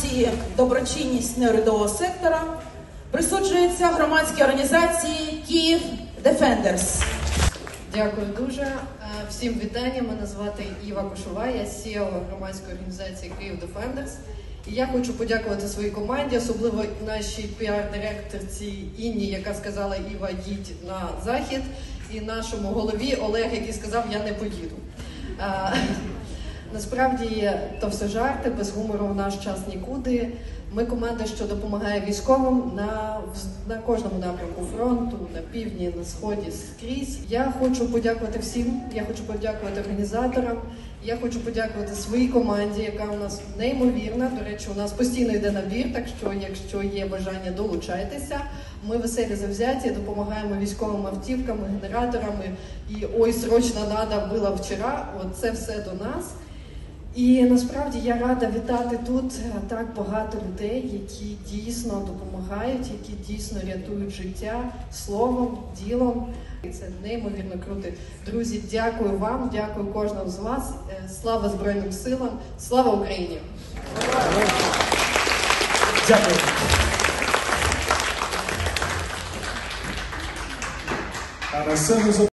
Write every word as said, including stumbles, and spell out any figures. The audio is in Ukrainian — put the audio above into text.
акції «Доброчинність неурядового сектора» присуджується громадській організації «Київ Дефендерс». Дякую дуже. Всім вітання. Мене звати Іва Кошова, я сі і о громадської організації «Київ Дефендерс». І я хочу подякувати своїй команді, особливо нашій піар-директорці Інні, яка сказала: «Іва, їдь на захід», і нашому голові Олег, який сказав: «Я не поїду». А, насправді, то все жарти, без гумору в наш час нікуди. Ми команда, що допомагає військовим на, на кожному напрямку фронту, на півдні, на сході, скрізь. Я хочу подякувати всім, я хочу подякувати організаторам, я хочу подякувати своїй команді, яка у нас неймовірна. До речі, у нас постійно йде набір, так що, якщо є бажання, долучайтеся. Ми веселі, завзяті, допомагаємо військовим автівками, генераторами. І ой, срочно надо, було вчора. От це все до нас. І насправді я рада вітати тут так багато людей, які дійсно допомагають, які дійсно рятують життя словом, ділом. І це неймовірно круто. Друзі, дякую вам, дякую кожному з вас. Слава Збройним силам, слава Україні! Дякую.